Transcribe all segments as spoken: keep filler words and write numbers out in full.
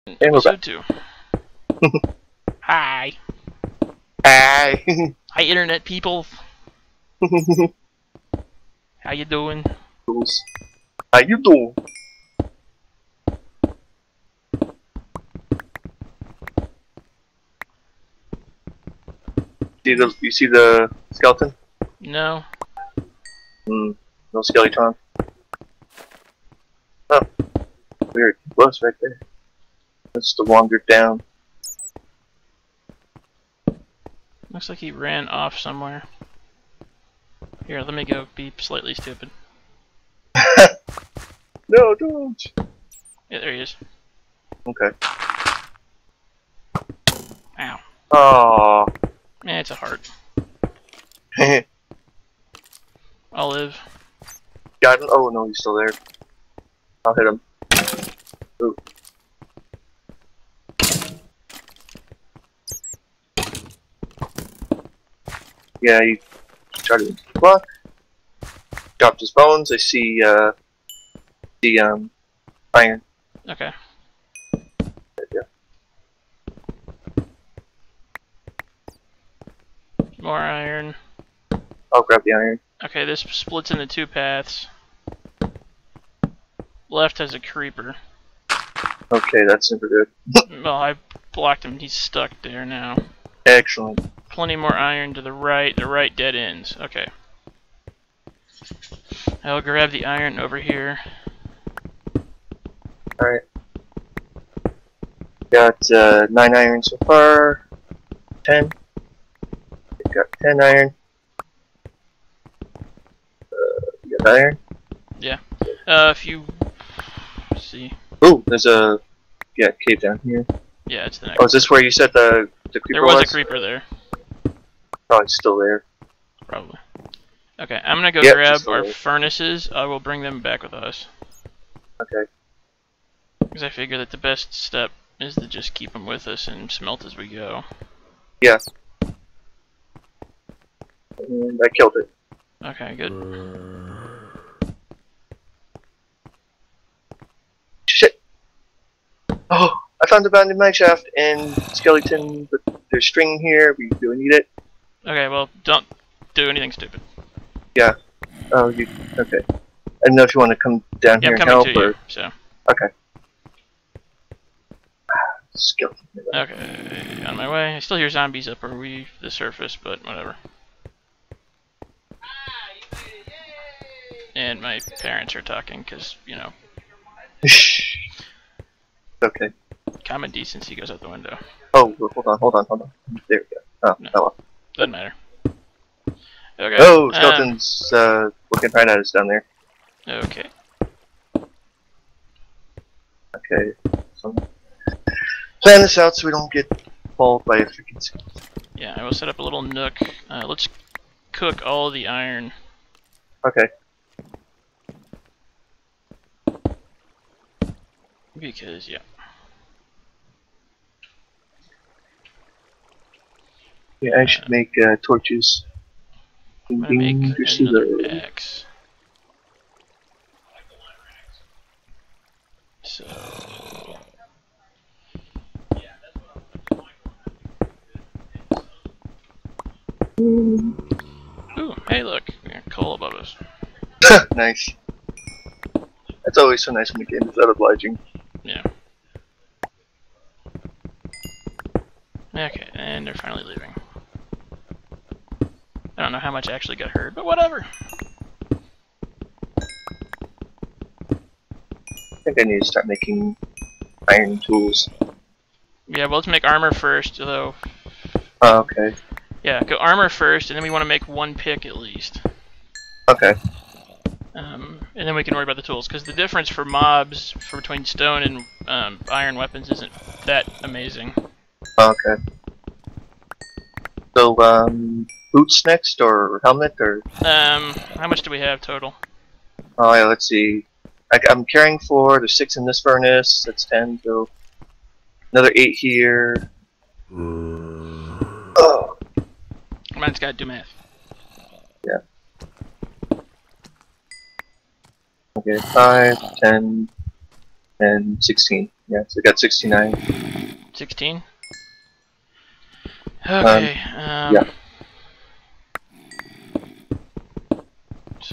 And we're back. Two. Hi. Hi. Hi, internet people. How you doing? How you doing? See the you see the skeleton? No. Hmm. No skeleton. Oh. Weird. It was right there. That's the wander down. Looks like he ran off somewhere. Here, let me go be slightly stupid. No, don't. Yeah, there he is. Okay. Ow. Oh. Eh, it's a heart. I'll live. Got him. Oh no, he's still there. I'll hit him. Ooh. Yeah, he tried to block. Dropped his bones. I see uh the um iron. Okay. There you More iron. go. I'll grab the iron. Okay, this splits into two paths. Left has a creeper. Okay, that's super good. Well, I blocked him. He's stuck there now. Excellent. Plenty more iron to the right. The right dead ends. Okay. I'll grab the iron over here. Alright. Got uh, nine iron so far. Ten. Got ten iron. Uh, you got iron? Yeah. Uh, if you see. Ooh, there's a yeah cave down here. Yeah, it's the next. Oh, is this where you said the the creeper There was, was? a creeper there. Oh, it's still there. Probably. Okay, I'm gonna go Yep, grab just our there. furnaces. I will bring them back with us. Okay. Because I figure that the best step is to just keep them with us and smelt as we go. Yeah. And I killed it. Okay, good. Shit. Oh, I found the abandoned mine shaft and skeleton, but there's string here. We really need it. Okay, well, don't do anything stupid. Yeah. Oh, you okay? I don't know if you want to come down Yeah, here I'm and coming help to or you, so. okay. Skeleton. Okay, on my way. I still hear zombies up over we the surface, but whatever. And my parents are talking, because, you know, Okay. common decency goes out the window. Oh, hold on, hold on, hold on. There we go. Oh, No. fell off. Doesn't matter. Okay. Oh, um, skeleton's uh, looking right at us down there. Okay. Okay. So plan this out so we don't get followed by a freaking skeleton. Yeah, I will set up a little nook. Uh, let's cook all the iron. Okay. Because, yeah. Yeah, I should make uh, torches. I'm gonna make Ding, ding, another ding. axe. So... Ooh, hey look, we got coal above us. Nice. That's always so nice when the game is that obliging. Yeah. Okay, and they're finally leaving. I don't know how much actually got hurt, but whatever. I think I need to start making iron tools. Yeah, well, let's make armor first, though. Oh, okay. Yeah, go armor first, and then we want to make one pick at least. Okay. Um, and then we can worry about the tools, because the difference for mobs for between stone and um, iron weapons isn't that amazing. Okay. So, um, boots next, or helmet, or? Um, how much do we have total? Oh yeah, let's see. I, I'm carrying four. There's six in this furnace. That's ten. So another eight here. Oh. Mine's got to do math. Yeah. Okay, five, ten, and sixteen. Yeah, so I got sixty-nine. Sixteen. Okay. Um, yeah. So,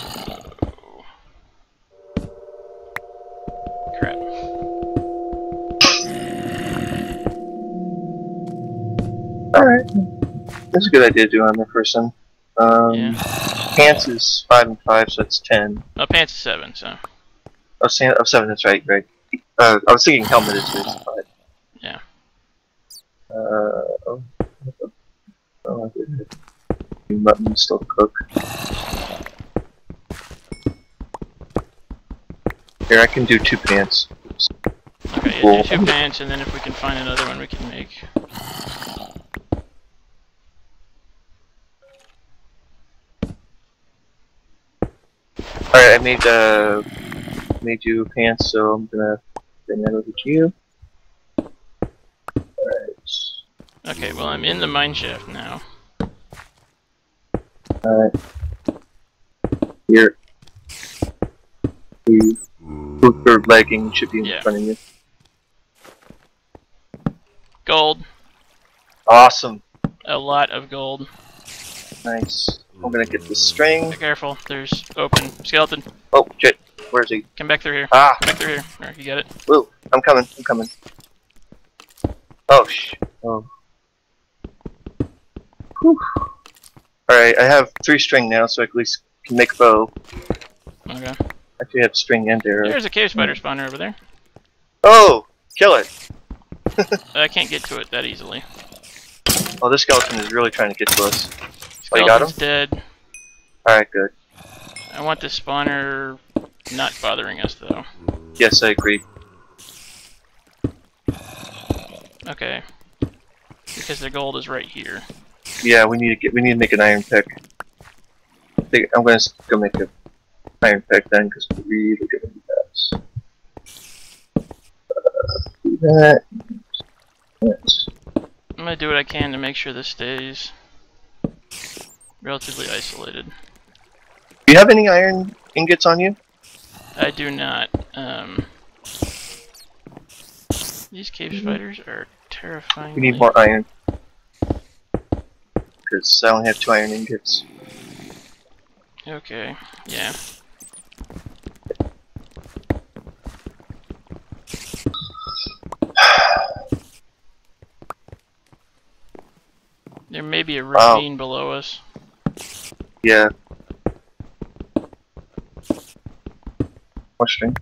crap. Alright. That's a good idea to do on the first one. Um, Yeah. Pants is five and five, so that's ten. Oh, pants is seven, so. Oh, San oh seven, that's right, right. Uh, I was thinking helmet is is five. Yeah. Uh, oh, oh, I did. Mutton still cook. Here, I can do two pants. Okay, yeah, Cool. do two pants, and then if we can find another one, we can make. Alright, I made uh made you pants, so I'm gonna bring that over to you. Alright. Okay, well I'm in the mine shaft now. Alright. Here. The third legging should be in Yeah. front of you. Gold. Awesome. A lot of gold. Nice. I'm gonna get the string. Be careful, there's open skeleton. Oh, shit. Where's he? Come back through here. Ah! Come back through here. Alright, you got it. Woo! I'm coming. I'm coming. Oh, sh. Oh. Whew. Alright, I have three string now, so I at least can make a bow. Okay. Actually, I have string and arrow. There's a cave spider spawner over there. Oh! Kill it! I can't get to it that easily. Oh, this skeleton is really trying to get to us. Oh, you got him? Skeleton's dead. Alright, good. I want the spawner not bothering us though. Yes, I agree. Okay. Because the gold is right here. Yeah, we need to get. We need to make an iron pick. I think I'm gonna s- go make a iron pick then, because we're really good at this. Uh, do that. Yes. I'm gonna do what I can to make sure this stays relatively isolated. Do you have any iron ingots on you? I do not. Um, these cave spiders are terrifying. We need more iron. Because I only have two iron ingots. Okay, yeah. There may be a Wow. ravine below us. Yeah. More string.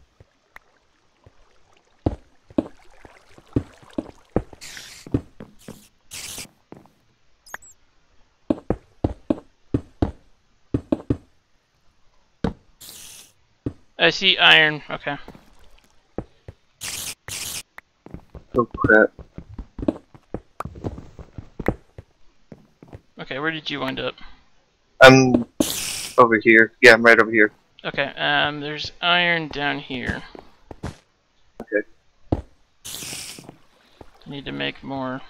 I see iron. Okay. Oh crap. Okay, where did you wind up? I'm over here. Yeah, I'm right over here. Okay, um, there's iron down here. Okay. I need to make more.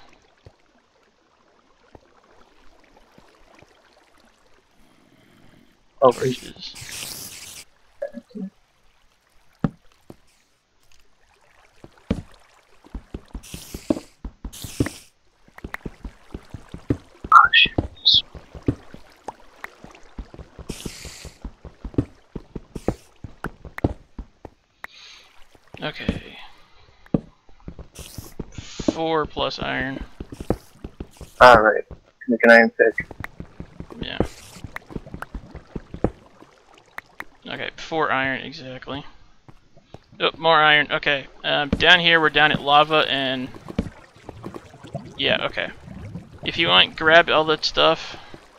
Oh, torches. oh shit. Okay. Four plus iron. Alright. Make an iron pick. Yeah. Okay, four iron exactly. Oh, more iron. Okay. Um, down here, we're down at lava and... Yeah, okay. If you want, grab all that stuff.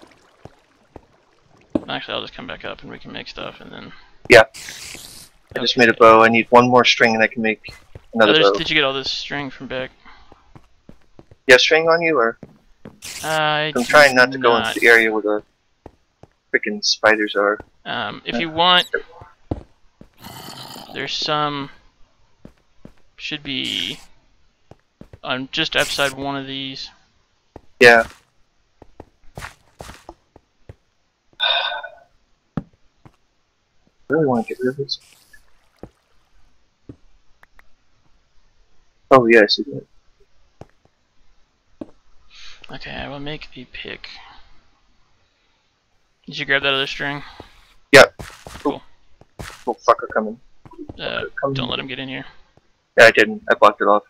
Actually, I'll just come back up and we can make stuff and then... Yeah. I just made a bow. I need one more string and I can make another Oh, bow. did you get all this string from back? You have string on you, or? I I'm trying not to go not. into the area where the freaking spiders are. Um, if you want, there's some, should be on just outside one of these. Yeah. I really want to get rid of this. Oh yeah, I see that. Okay, I will make a pick. Did you grab that other string? Yep. Cool. Oh, fucker coming. Uh, Fucker coming. don't let him get in here. Yeah, I didn't. I blocked it off.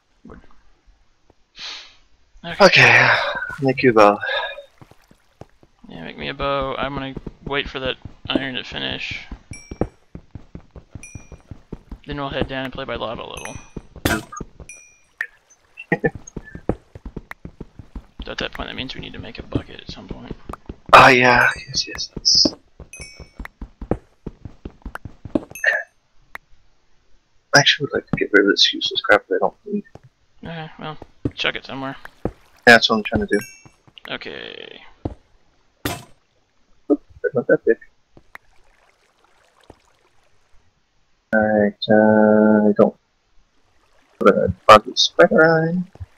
Okay. Okay, make you a bow. Yeah, make me a bow. I'm gonna wait for that iron to finish. Then we'll head down and play by lava a little. So at that point, that means we need to make a bucket at some point. Ah, yeah. Yes, yes, yes. I actually would like to get rid of this useless crap that I don't need. Okay, well, chuck it somewhere. Yeah, that's what I'm trying to do. Okay. Oop, that's not that big. Alright, uh, I don't. Put a bug spider eye.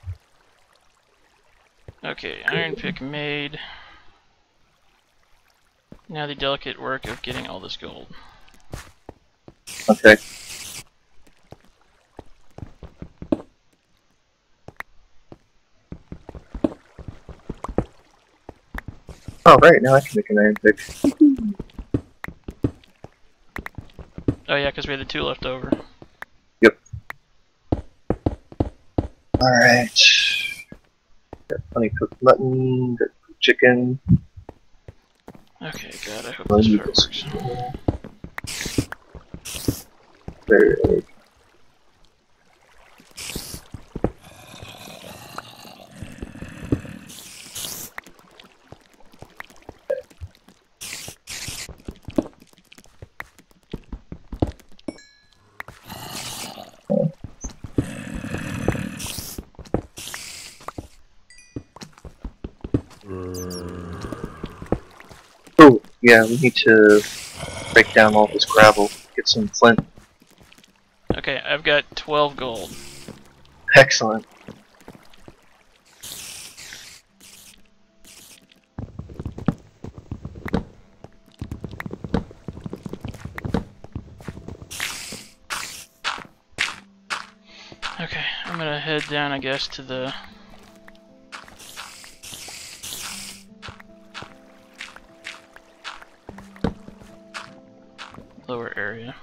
Okay, iron pick made. Now the delicate work of getting all this gold. Okay. Oh, right, now I can make an iron pick. Oh yeah, because we had the two left over. Yep. Alright. Got plenty of cooked mutton, got cooked chicken. Okay, God, I hope Well, this you fire just- works. There. Oh, yeah, we need to break down all this gravel, get some flint. Okay, I've got twelve gold. Excellent. Okay, I'm gonna head down, I guess, to the lower area.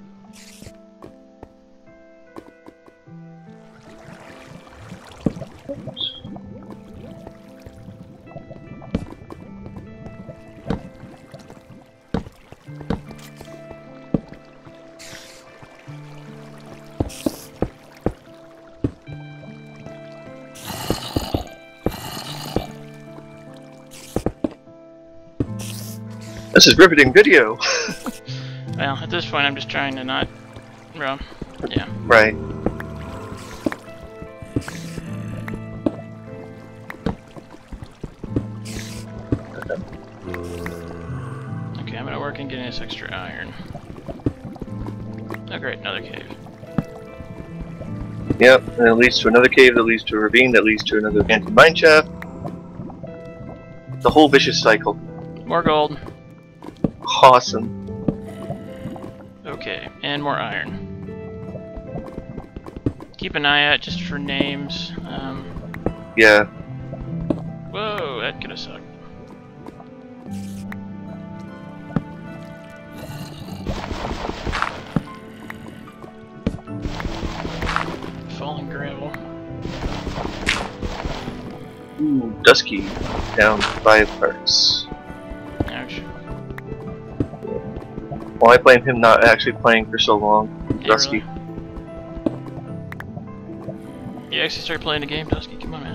This is riveting video! Well, at this point I'm just trying to not... Well, yeah. Right. Okay, I'm gonna work on getting this extra iron. Oh great, another cave. Yep, and it leads to another cave that leads to a ravine that leads to another abandoned mine shaft. The whole vicious cycle. More gold. Awesome. Okay, and more iron. Keep an eye out just for names. Um, Yeah. whoa, that could have sucked. Falling gravel. Ooh, Dusky down five parts. Ouch. Well, I blame him not actually playing for so long. Yeah, Dusky. really. You actually start playing the game, Dusky? Come on, man.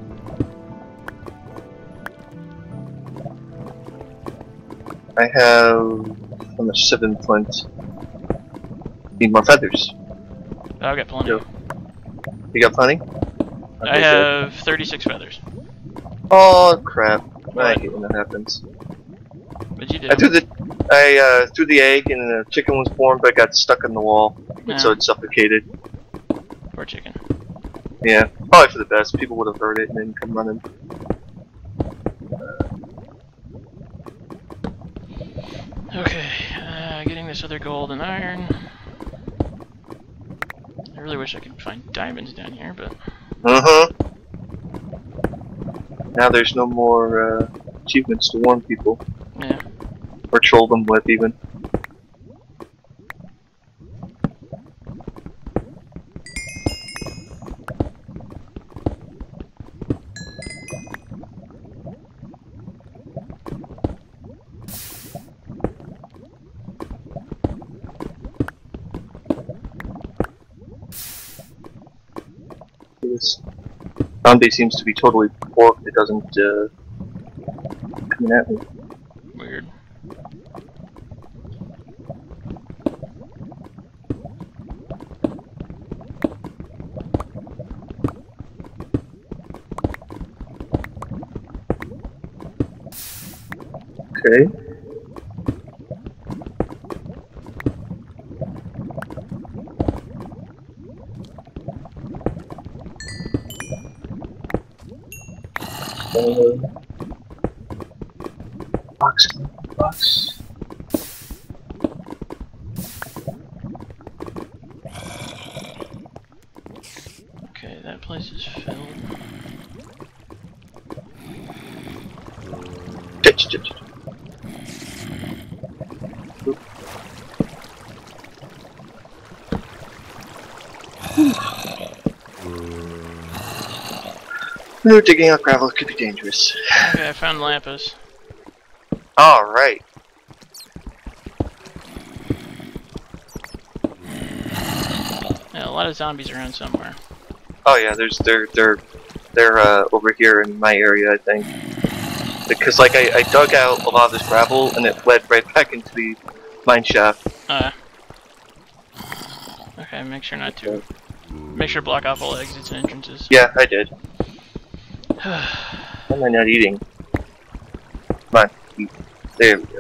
I have I'm a seven flint. Need more feathers. Oh, I've got plenty. Yep. You got plenty? I Okay, have thirty-six feathers. good. Oh crap! I What? hate when that happens. What'd you do? I threw the I uh, threw the egg and the chicken was born, but it got stuck in the wall, Yeah. so it suffocated. Poor chicken. Yeah, probably for the best. People would have heard it and then come running. Okay, uh, getting this other gold and iron. I really wish I could find diamonds down here, but... Uh-huh. Now there's no more uh, achievements to warn people. Yeah. Or troll them with, even. This zombie seems to be totally porked. It doesn't uh, come at me. Weird. Okay. Uh, box, box. Okay, that place is filled. Ch ch ch. No, digging up gravel could be dangerous. Okay, I found lapis. Alright. Yeah, a lot of zombies around somewhere. Oh yeah, there's they're they're they're uh, over here in my area, I think. Because like I, I dug out a lot of this gravel and it led right back into the mine shaft. Uh. Okay, make sure not to. Make sure to block off all exits and entrances. Yeah, I did. Why am I not eating? Come on, eat. There we go.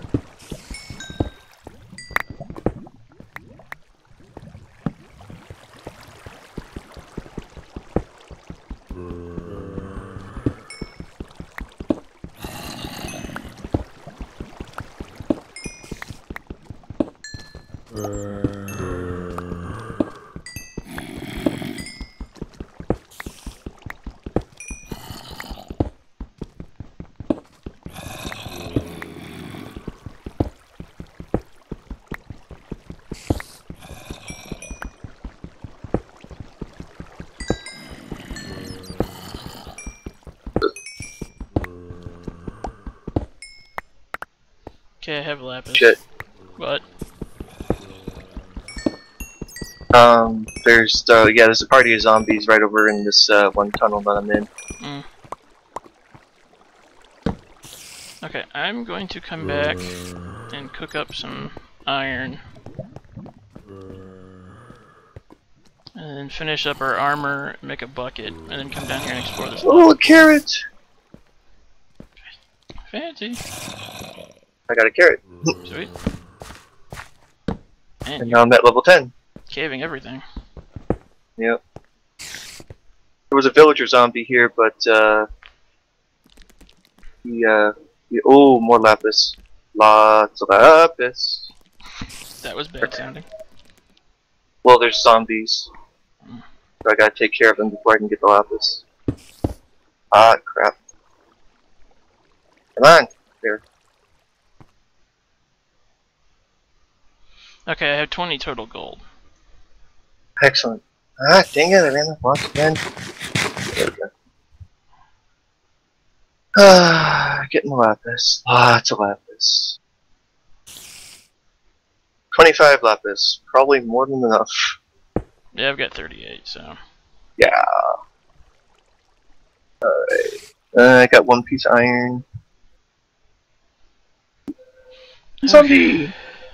Okay, I have lapis. Shit. What? Um, there's uh, yeah, there's a party of zombies right over in this uh, one tunnel that I'm in. Mm. Okay, I'm going to come back and cook up some iron. And then finish up our armor, make a bucket, and then come down here and explore this Oh, level. a carrot! Fancy. I got a carrot. Sweet. And Man, now I'm at level ten. caving everything. Yep. There was a villager zombie here, but uh, he uh, he, oh, more lapis. Lots of lapis. That was bad sounding. Well, there's zombies. So I gotta take care of them before I can get the lapis. Ah, crap. Come on. There. Okay, I have twenty total gold. Excellent. Ah, dang it, I ran up once again. There we go. Ah, getting lapis. Lots of lapis. twenty-five lapis. Probably more than enough. Yeah, I've got thirty-eight, so... Yeah. Alright. Uh, I got one piece of iron. Zombie!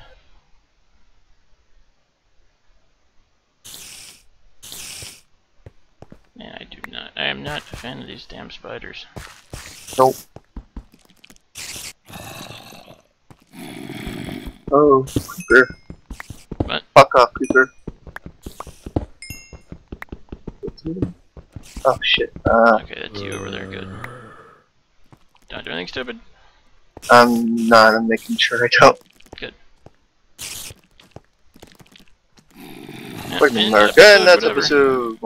Man, I do not... I am not a fan of these damn spiders. Nope. Oh, creeper. What? Fuck off, creeper. Oh shit. Uh, Okay, that's you over there, good. Don't do anything stupid. I'm not. I'm making sure I don't. Good. Yeah, Mark. What do you in mean, Mark? episode, And that's whatever. episode.